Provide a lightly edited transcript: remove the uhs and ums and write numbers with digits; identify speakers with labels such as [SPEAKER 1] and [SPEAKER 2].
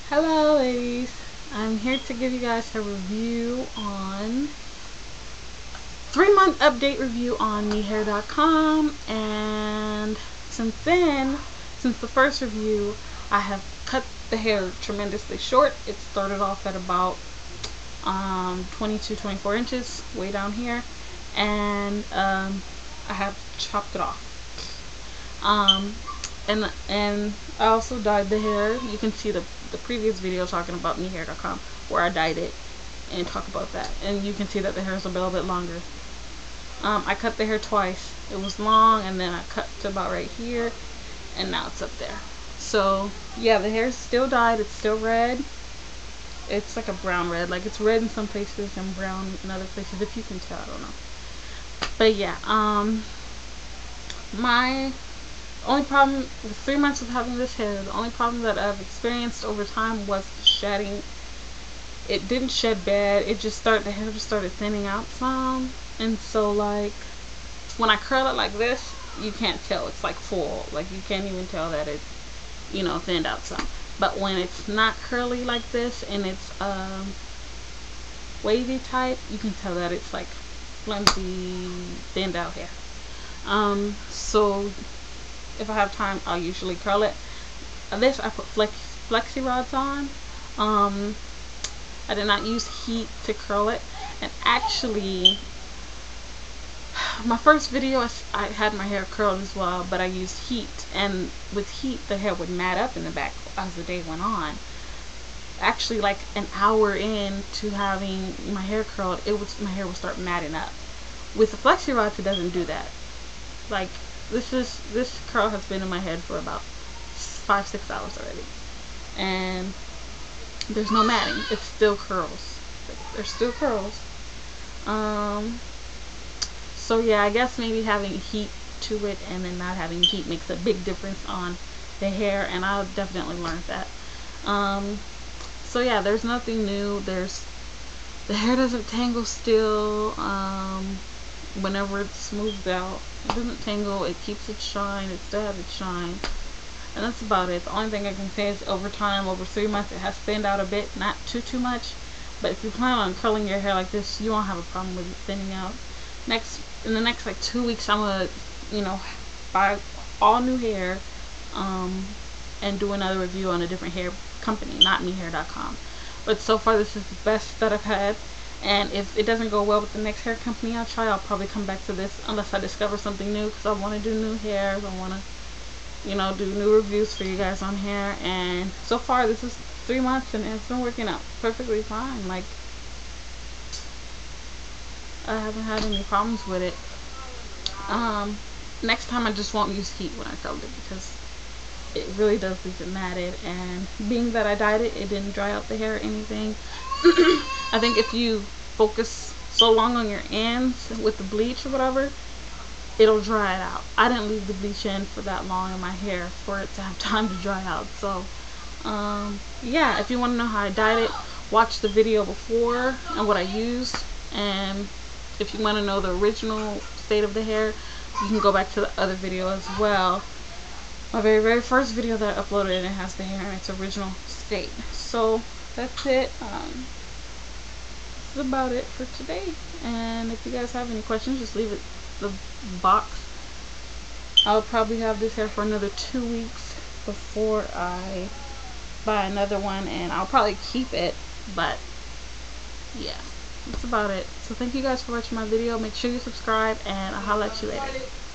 [SPEAKER 1] Hello ladies, I'm here to give you guys a review on 3-month update review on mehair.com. And since the first review, I have cut the hair tremendously short. It started off at about 22-24 inches way down here, and I have chopped it off. And I also dyed the hair. You can see the previous video talking about mehair.com where I dyed it and talk about that, and you can see that the hair is a little bit longer. I cut the hair twice. It was long, and then I cut to about right here, and now it's up there. So yeah, the hair is still dyed. It's still red. It's like a brown red, like it's red in some places and brown in other places, if you can tell. I don't know, but yeah, my only problem with 3 months of having this hair, the only problem that I've experienced over time was shedding. It didn't shed bad, it just started, the hair just started thinning out some. And so like when I curl it like this, you can't tell, it's like full, like you can't even tell that it's, you know, thinned out some. But when it's not curly like this and it's wavy type, you can tell that it's like flimsy, thinned out hair. So if I have time, I'll usually curl it. This I put flexi rods on. I did not use heat to curl it. And actually, my first video I had my hair curled as well, but I used heat, and with heat the hair would mat up in the back as the day went on. Actually, like an hour into having my hair curled, my hair would start matting up. With the flexi rods, it doesn't do that. Like this curl has been in my head for about 5-6 hours already, and there's no matting. It still curls. There's still curls. So yeah, I guess maybe having heat to it and then not having heat makes a big difference on the hair, and I definitely learned that. So yeah, there's nothing new. The hair doesn't tangle still. Whenever it's smoothed out, it doesn't tangle, it keeps its shine, it still has its shine, and that's about it. The only thing I can say is over time, over 3 months, it has thinned out a bit, not too much, but if you plan on curling your hair like this, you won't have a problem with it thinning out. In the next like 2 weeks, I'm gonna, you know, buy all new hair, and do another review on a different hair company, not mehair.com. But so far, this is the best that I've had. And if it doesn't go well with the next hair company I'll probably come back to this unless I discover something new, because I want to do new hairs. I want to, you know, do new reviews for you guys on hair. And so far, this is 3 months, and it's been working out perfectly fine. Like, I haven't had any problems with it. Next time I just won't use heat when I curled it, because it really does leave it matted, and being that I dyed it, it didn't dry out the hair or anything. I think if you focus so long on your ends with the bleach or whatever, it'll dry it out. I didn't leave the bleach in for that long in my hair for it to have time to dry out. So yeah, if you want to know how I dyed it, watch the video before and what I used. And if you want to know the original state of the hair, you can go back to the other video as well. My very first video that I uploaded, and it has the hair in its original state. So that's it. This is about it for today. And if you guys have any questions, just leave it in the box. I'll probably have this hair for another 2 weeks before I buy another one, and I'll probably keep it. But yeah, that's about it. So thank you guys for watching my video. Make sure you subscribe, and I'll holla at you later.